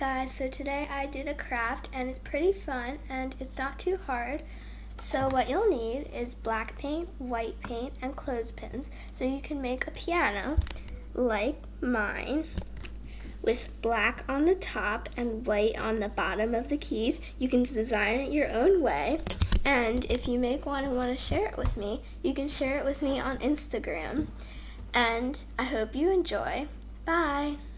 guys, so today I did a craft and it's pretty fun and it's not too hard. So what you'll need is black paint, white paint, and clothespins so you can make a piano like mine with black on the top and white on the bottom of the keys. You can design it your own way, and if you make one and want to share it with me, you can share it with me on Instagram. And I hope you enjoy. Bye!